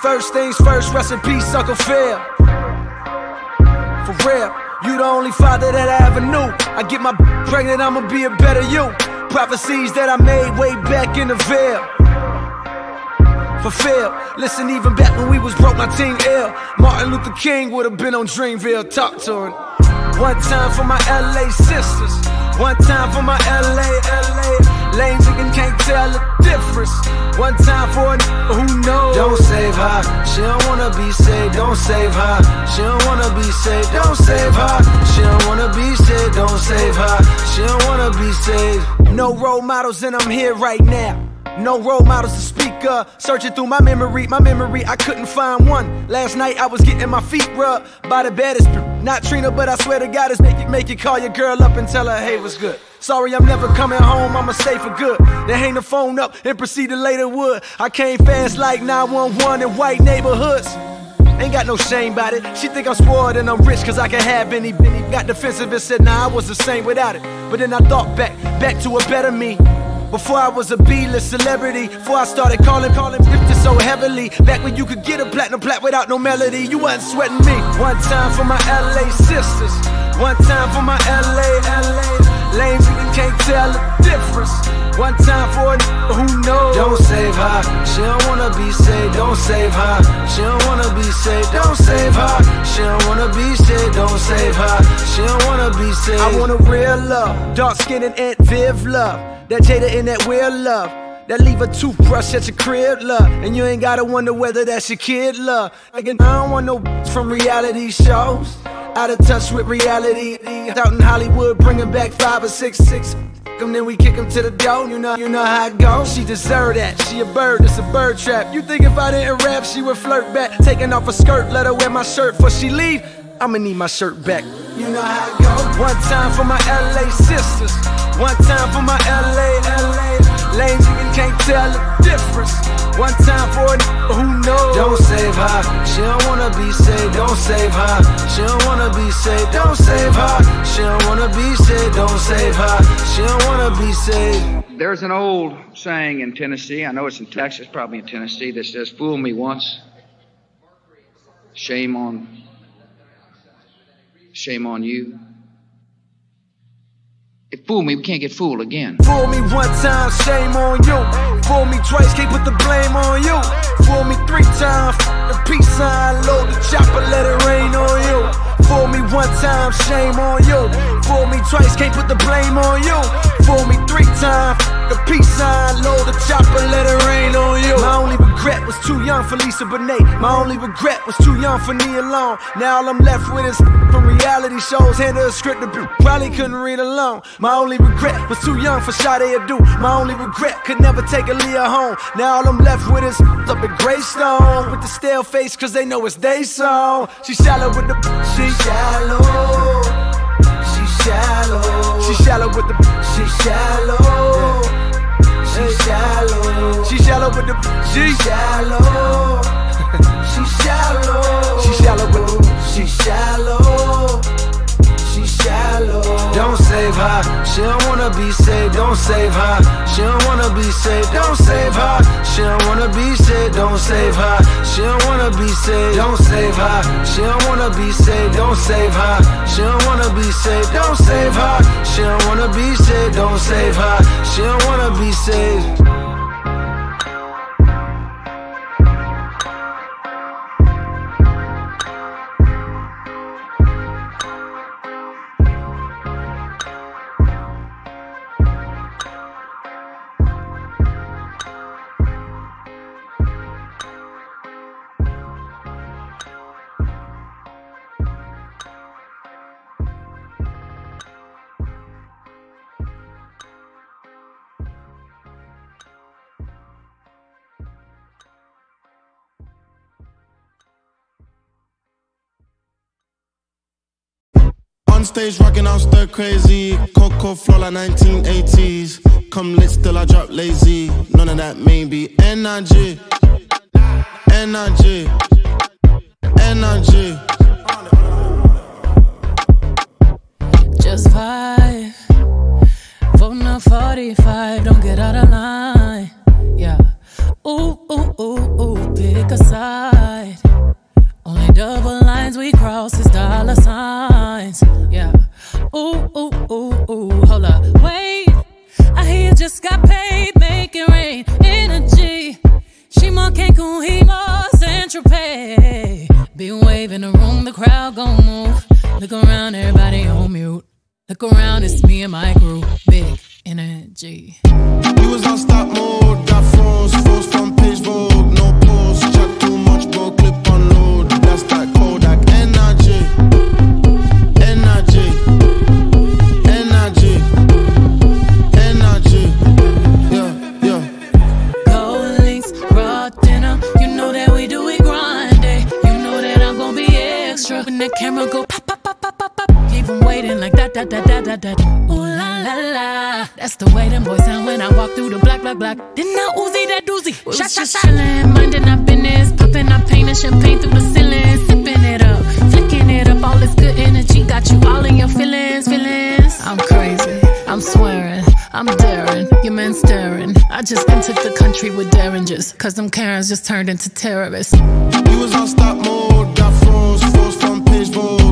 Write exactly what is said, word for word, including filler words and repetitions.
First things first, rest in peace, Uncle Phil. For real, you the only father that I ever knew. I get my pregnant, I'ma be a better you. Prophecies that I made way back in the veil. Fulfilled. Listen, even back when we was broke, my team ill. Martin Luther King would've been on Dreamville. Talk to him. One time for my L A sisters. One time for my L A, L A lame chicken can't tell the difference. One time for a n***a who knows. Don't save her, she don't wanna be saved. Don't save her, she don't wanna be saved. Don't save her, she don't wanna be saved. Don't save her, she don't wanna be saved. No role models and I'm here right now. No role models to speak of. Searching through my memory, my memory, I couldn't find one. Last night I was getting my feet rubbed by the baddest. Not Trina, but I swear to God, it's make you, make you call your girl up and tell her, hey, what's good? Sorry, I'm never coming home, I'ma stay for good. Then hang the phone up and proceed to later wood. I came fast like nine one one in white neighborhoods. Ain't got no shame about it. She think I'm spoiled and I'm rich cause I can have any. Benny got defensive and said, nah, I was the same without it. But then I thought back, back to a better me. Before I was a B-list celebrity, before I started calling, calling bitches so heavily. Back when you could get a platinum plat without no melody, you wasn't sweating me. One time for my L A sisters, one time for my L A, L A lame chicken can't tell the difference. One time for a n***a who knows. Don't save her, she don't wanna be saved. Don't save her, she don't wanna be saved. Don't save her, she don't wanna be saved. Don't save her, she don't wanna be saved. I want a real love, dark skin and Aunt Viv love. That Jada in that weird love. That leave a toothbrush at your crib, love. And you ain't gotta wonder whether that's your kid, love. Again, I don't want no from reality shows. Out of touch with reality. Out in Hollywood, bringing back five or six, six. And then we kick him to the door, you know, you know how it goes. She deserve that, she a bird, it's a bird trap. You think if I didn't rap, she would flirt back. Taking off her skirt, let her wear my shirt before she leave. I'ma need my shirt back. You know how it goes. One time for my L A sisters. One time for my L A, L A lame chicken can't tell the difference. One time for a n***a who knows. Don't save her, she don't wanna be saved. Don't save her, she don't wanna be saved. Don't save her, she don't wanna be saved. Don't save her, she don't wanna be saved. There's an old saying in Tennessee, I know it's in Texas, probably in Tennessee, that says, fool me once, shame on, shame on you. If fool me, we can't get fooled again. Fool me one time, shame on you. Fool me twice, can't put the blame on you. Fool me three times, the peace sign, load the chopper, let it rain on you. Fool me one time, shame on you. Fool me twice, can't put the blame on you. Fool me three times, the peace sign, load the chopper, let it rain on you. My only regret was too young for Lisa Bonet. My only regret was too young for Nia Long. Now all I'm left with is from reality shows. Handed a script to probably couldn't read alone. My only regret was too young for Sade Adu. My only regret could never take Aaliyah home. Now all I'm left with is up at Greystone with the stale face cause they know it's they song. She shallow with the she shallow. She shallow. She shallow with the she shallow. She shallow. She shallow with the she shallow. She shallow. She shallow with the she shallow. She shallow. Don't save her, she don't wanna be saved. Don't save her, she don't wanna be saved. Don't save her, she don't wanna be saved. Don't save her, she don't wanna be saved. Don't save her, she don't wanna be saved. Don't save her, she don't wanna be saved. Don't save her, she don't wanna be saved. Don't save her, she don't wanna be saved. On stage rocking, I'm stir crazy. Coco flow like nineteen eighties. Come lit, still I drop lazy. None of that maybe. Energy, energy, energy. Just vibe. Voting a forty-five, don't get out of line. Yeah. Ooh, ooh, ooh, ooh, pick a side. Double lines we cross is dollar signs. Yeah. Ooh, ooh, ooh, ooh. Hold up. Wait. I hear you just got paid. Make it rain. Energy. She more Cancun, he more Central Pay. Be waving the room, the crowd gon' move. Look around, everybody on mute. Look around, it's me and my crew. Big energy. You was on stop mode, got froze, froze from page Vogue. No pause, chat too much, bro, clip on load. That's that Kodak energy. Energy. Energy. Energy. Yeah, yeah. Gold links, raw dinner. You know that we do it grind day. You know that I'm gon' be extra. When that camera go pop, pop, pop, pop, pop, pop. Keep 'em waiting like that, that, that, that, that, that. Ooh la la la. That's the way them boys sound when I walk through the black, black, black. Then I Uzi that doozy. Shot, shot, shot. Chillin', minding our business. Poppin' our paint and champagne through the ceiling. Sippin' it up, flicking it up. All this good energy got you all in your feelings, feelings. I'm crazy, I'm swearing, I'm daring. Your man staring. I just entered the country with derringers. Cause them Karens just turned into terrorists. You was on stop mode, got froze, froze from page Vogue.